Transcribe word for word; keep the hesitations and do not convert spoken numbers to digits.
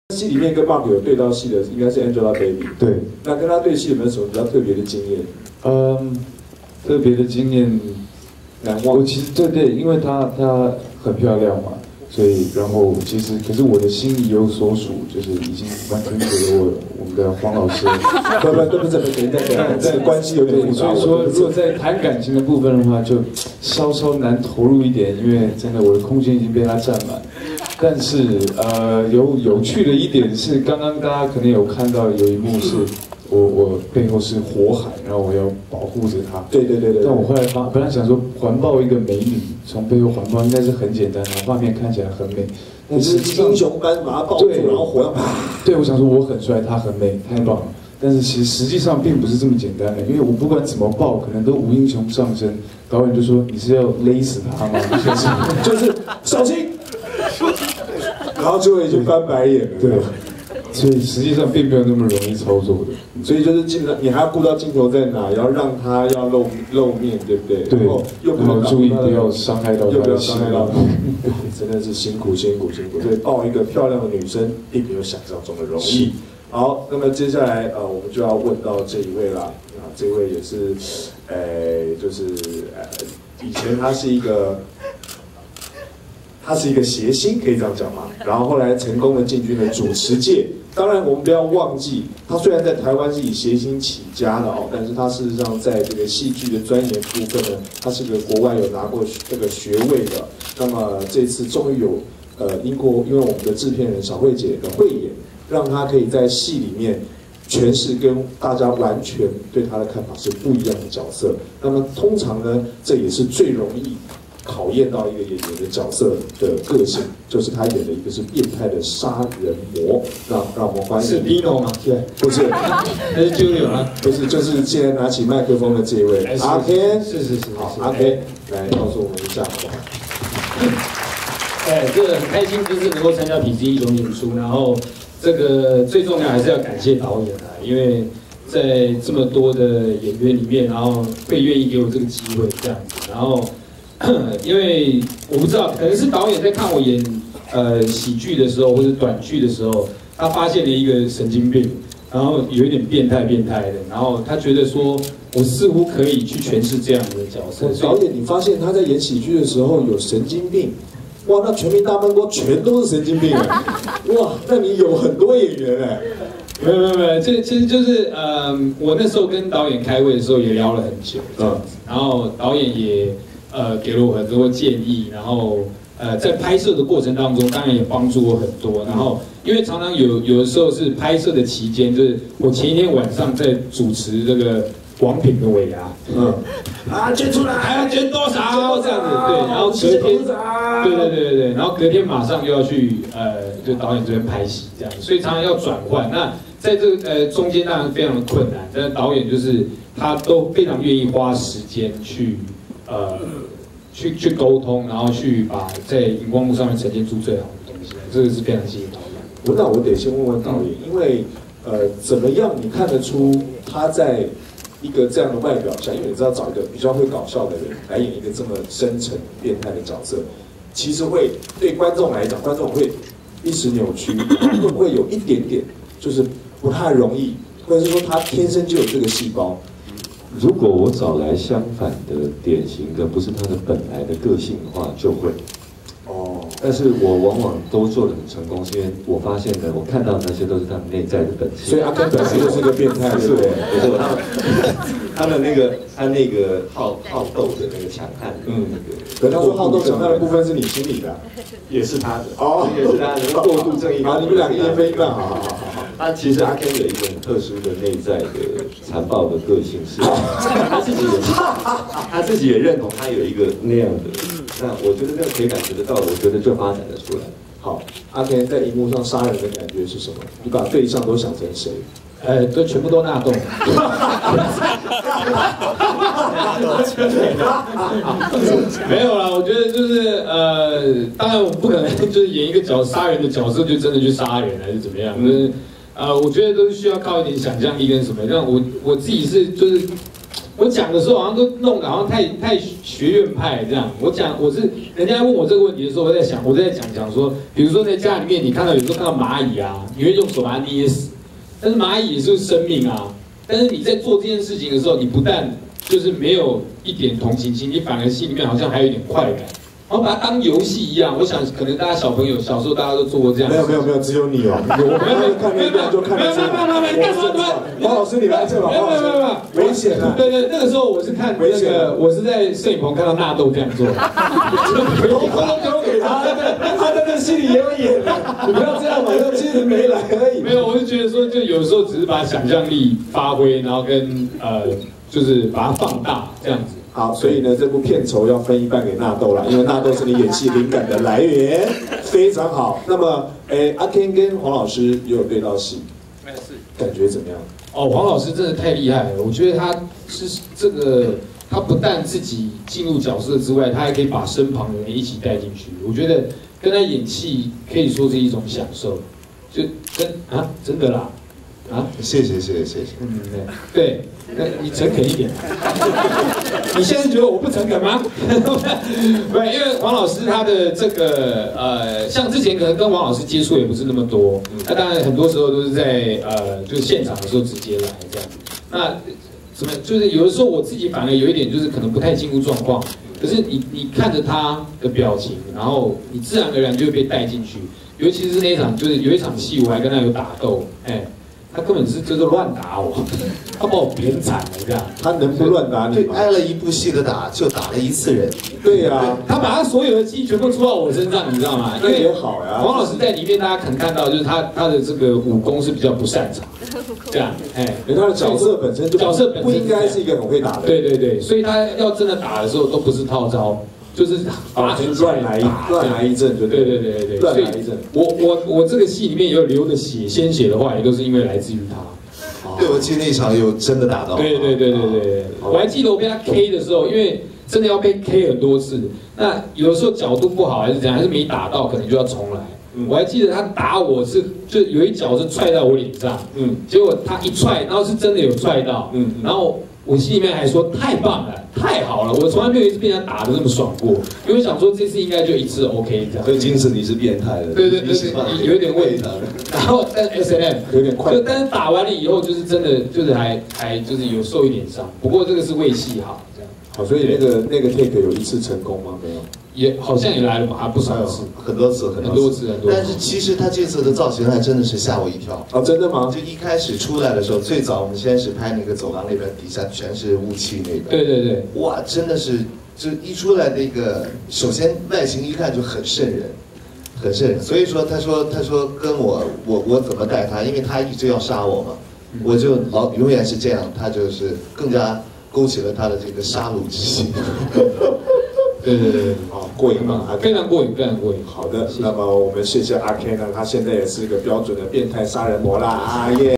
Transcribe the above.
戏里面跟 Mark 有对到戏的，应该是 Angelababy。 对。 那跟他对戏有没有什么比较特别的经验？ 嗯，特别的经验难忘。 我其实对对，因为她她很漂亮嘛，所以然后其实可是我的心里有所属，就是已经完全给了我我们的黄老师。 不不不不，怎么等一下等一下，这个关系有点复杂。 所以说，如果在谈感情的部分的话，就稍稍难投入一点，因为真的我的空间已经被他占满。但是呃，有有趣的一点是，刚刚大家可能有看到有一幕是我我背后是火海，然后我要保护着她。 对对对对。 但我后来发，本来想说环抱一个美女，从背后环抱应该是很简单的，画面看起来很美。 可是英雄般把她抱住，然后火要啪。 对，我想说我很帅，她很美，太棒了。但是其实实际上并不是这么简单的，因为我不管怎么抱，可能都无英雄上身。导演就说：“你是要勒死他吗？” 就是小心。然后就会就翻白眼了。 对。所以实际上并没有那么容易操作的。 所以就是基本上你还要顾到镜头在哪，要让他要露露面，对不对？ 对。 然后又不能注意不要伤害到他， 又不要伤害到他。真的是辛苦辛苦辛苦。所以抱一个漂亮的女生，并没有想象中的容易。好，那么接下来呃，我们就要问到这一位啦。啊，这位也是，呃，就是呃，以前他是一个，他是一个谐星，可以这样讲吗？然后后来成功的进军了主持界。当然，我们不要忘记，他虽然在台湾是以谐星起家的哦，但是他事实上在这个戏剧的钻研部分呢，他是个国外有拿过这个学位的。那么这次终于有呃，英国因为我们的制片人小慧姐的慧眼。让他可以在戏里面诠释跟大家完全对他的看法是不一样的角色。那么通常呢，这也是最容易考验到一个演员的角色的个性，就是他演的一个是变态的杀人魔。那让我们欢迎是 Dino 吗？ 对，不是， 还是 Julio 啊？ 不是，就是现在拿起麦克风的这一位阿 Ken。 是是是， 好，阿 Ken 来告诉我们一下，好不好？ 哎，这个很开心，就是能够参加痞子一种演出，然后。这个最重要还是要感谢导演啊，因为在这么多的演员里面，然后会愿意给我这个机会这样子。然后，因为我不知道，可能是导演在看我演呃喜剧的时候或者短剧的时候，他发现了一个神经病，然后有一点变态变态的，然后他觉得说我似乎可以去诠释这样的角色。 导演，你发现他在演喜剧的时候有神经病？哇，那全民大闷锅全都是神经病哎！哇，那你有很多演员哎。 没有没有没有，这其实就是呃，我那时候跟导演开会的时候也聊了很久这样子，然后导演也呃给了我很多建议，然后呃在拍摄的过程当中，当然也帮助我很多。然后因为常常有有的时候是拍摄的期间，就是我前一天晚上在主持这个。王品的尾牙，嗯， 啊，捐出来， 还要捐多少这样子，对，然后隔天，对对对对对，然后隔天马上就要去呃，就导演这边拍戏这样，所以常常要转换。那在这个呃中间当然非常的困难，但是导演就是他都非常愿意花时间去呃去去沟通，然后去把在荧光幕上面呈现出最好的东西，这个是非常谢谢导演。 我那我得先问问导演，因为呃怎么样你看得出他在一个这样的外表下，因为你知道找一个比较会搞笑的人来演一个这么深沉变态的角色，其实会对观众来讲，观众会一时扭曲，会不会有一点点就是不太容易，或者是说他天生就有这个细胞？ 如果我找来相反的、典型的，不是他的本来的个性的话，就会。哦，但是我往往都做得很成功，是因为我发现的，我看到的那些都是他们内在的本性。 所以阿根本身就是个变态，对不对？ 不是他他的那个他那个好好斗的那个强悍，嗯，那个。 可他说好斗强悍的部分是你心里的， 也是他的哦， 也是他的过度正义。 好，你们两个一人分一半，好好好好。 他其实阿 Ken 有一个很特殊的内在的残暴的个性，是他自己也他自己也认同他有一个那样的。那我觉得那个可以感觉得到，我觉得就发展得出来。 好，阿 Ken 在荧幕上杀人的感觉是什么？你把对象都想成谁？ 呃，都全部都纳豆。没有啦，我觉得就是呃，当然我不可能就是演一个角杀人的角色就真的去杀人还是怎么样，就是呃，我觉得都是需要靠一点想象力跟什么。像我我自己是就是我讲的时候好像都弄得好像太太学院派这样。我讲我是人家问我这个问题的时候，我在想，我在讲讲说，比如说在家里面，你看到有时候看到蚂蚁啊，你会用手把它捏死，但是蚂蚁也是生命啊。但是你在做这件事情的时候，你不但就是没有一点同情心，你反而心里面好像还有一点快感。然后把它当游戏一样，我想可能大家小朋友小时候大家都做过这样。 没有没有没有，只有你哦，我没有看那个就看那个。 没有没有没有，干什么？ 黄老师你来这吧， 没有没有没有没有， 危险啊！ 对对，那个时候我是看那个，我是在摄影棚看到纳豆这样做， 通通交给他，他在那心里也有演的，你不要这样嘛，就其实没来而已。 没有，我就觉得说，就有时候只是把想象力发挥，然后跟呃，就是把它放大这样子。 好，所以呢，这部片酬要分一半给纳豆啦，因为纳豆是你演戏灵感的来源，非常好。那么，诶，阿 Ken 跟黄老师也有对到戏， 没事， 感觉怎么样？ 哦，黄老师真的太厉害了，我觉得他是这个，他不但自己进入角色之外，他还可以把身旁的人一起带进去。我觉得跟他演戏可以说是一种享受，就跟啊，真的啦。啊， 谢谢谢谢谢谢。 嗯，对，那你诚恳一点。你现在觉得我不诚恳吗？不，因为黄老师他的这个呃，像之前可能跟王老师接触也不是那么多，那当然很多时候都是在呃，就是现场的时候直接来这样。那怎么就是有的时候我自己反而有一点就是可能不太进入状况，可是你你看着他的表情，然后你自然而然就会被带进去。尤其是那一场，就是有一场戏我还跟他有打斗，哎。他根本是就是乱打我，他把我扁惨了这样。 他能不乱打你吗？挨了一部戏的打，就打了一次人。 对呀、啊， 他把他所有的鸡全部出到我身上，你知道吗？ 那也好呀。 黄老师在里面，大家可能看到就是他他的这个武功是比较不擅长，这样，哎， 因为他的角色本身就角色本身不应该是一个很会打的。 对对对，所以他要真的打的时候都不是套招。就是啊，就是乱来一乱来一阵，就对对对对对， 乱来一阵。 我我我这个戏里面有流的血，鲜血的话，也都是因为来自于他。 对，我记得那场有真的打到。 对对对对对对，我还记得我被他 K 的时候，因为真的要被 K 很多次，那有的时候角度不好还是怎样，还是没打到，可能就要重来。我还记得他打我是就有一脚是踹到我脸上，嗯，结果他一踹，然后是真的有踹到，嗯，然后我心里面还说太棒了。太好了，我从来没有一次被人家打得那么爽过，因为想说这次应该就一次 OK 这样。 所以精神你是变态的， 对对对对，有一点问题。然后但 S M 有点快， 就但是打完了以后，就是真的就是还还就是有受一点伤，不过这个是为戏好这样。 好，所以那个那个 take 有一次成功吗？没有。 也好像也来了吧，不少次， 很多次， 很多次，很多次。 但是其实他这次的造型还真的是吓我一跳。 哦，真的吗？ 就一开始出来的时候，最早我们先是拍那个走廊那边，底下全是雾气那个。 对对对。 哇，真的是，就一出来那个，首先外形一看就很瘆人，很瘆人。所以说，他说，他说跟我，我我怎么带他？因为他一直要杀我嘛，我就老永远是这样，他就是更加勾起了他的这个杀戮之心。 对对对对， 好过瘾吗？ 非常过瘾，非常过瘾。 好的，那么我们谢谢阿 Ken 呢，他现在也是一个标准的变态杀人魔啦，啊耶！